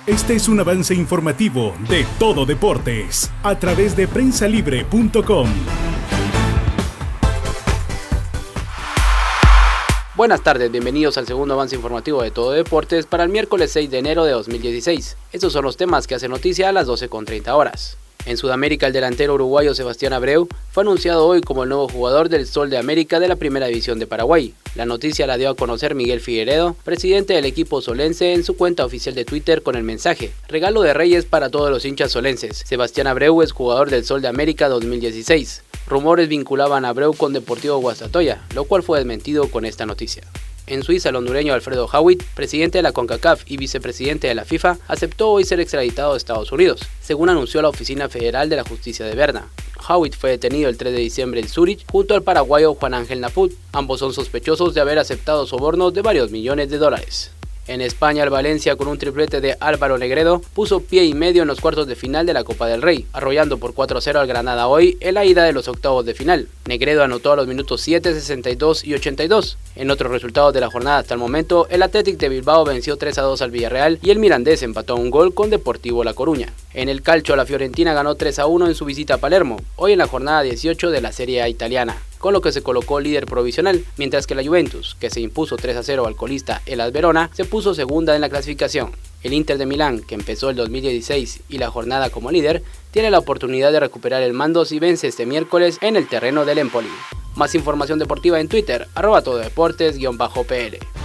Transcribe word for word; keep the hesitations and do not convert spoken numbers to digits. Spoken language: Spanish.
Este es un avance informativo de Todo Deportes a través de prensa libre punto com. Buenas tardes, bienvenidos al segundo avance informativo de Todo Deportes para el miércoles seis de enero de dos mil dieciséis. Estos son los temas que hacen noticia a las doce con treinta horas. En Sudamérica, el delantero uruguayo Sebastián Abreu fue anunciado hoy como el nuevo jugador del Sol de América de la Primera División de Paraguay. La noticia la dio a conocer Miguel Figueredo, presidente del equipo solense, en su cuenta oficial de Twitter con el mensaje: regalo de Reyes para todos los hinchas solenses. Sebastián Abreu es jugador del Sol de América dos mil dieciséis. Rumores vinculaban a Abreu con Deportivo Guastatoya, lo cual fue desmentido con esta noticia. En Suiza, el hondureño Alfredo Hawit, presidente de la CONCACAF y vicepresidente de la FIFA, aceptó hoy ser extraditado a Estados Unidos, según anunció la Oficina Federal de la Justicia de Berna. Hawit fue detenido el tres de diciembre en Zúrich junto al paraguayo Juan Ángel Naput. Ambos son sospechosos de haber aceptado sobornos de varios millones de dólares. En España, el Valencia, con un triplete de Álvaro Negredo, puso pie y medio en los cuartos de final de la Copa del Rey, arrollando por cuatro a cero al Granada hoy en la ida de los octavos de final. Negredo anotó a los minutos siete, sesenta y dos y ochenta y dos. En otros resultados de la jornada hasta el momento, el Athletic de Bilbao venció tres a dos al Villarreal y el Mirandés empató a un gol con Deportivo La Coruña. En el calcio, la Fiorentina ganó tres a uno en su visita a Palermo, hoy en la jornada dieciocho de la Serie A italiana, con lo que se colocó líder provisional, mientras que la Juventus, que se impuso tres a cero al colista Hellas Verona, se puso segunda en la clasificación. El Inter de Milán, que empezó el dos mil dieciséis y la jornada como líder, tiene la oportunidad de recuperar el mando si vence este miércoles en el terreno del Empoli. Más información deportiva en Twitter, arroba tododeportes guión bajo P L.